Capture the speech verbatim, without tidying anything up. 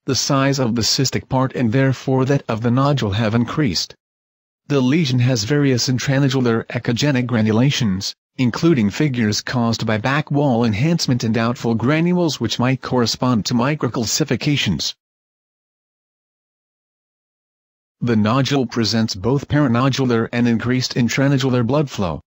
the size of the cystic part and therefore that of the nodule have increased. The lesion has various intranodular echogenic granulations, including figures caused by back wall enhancement and doubtful granules which might correspond to microcalcifications. The nodule presents both paranodular and increased intranodular blood flow.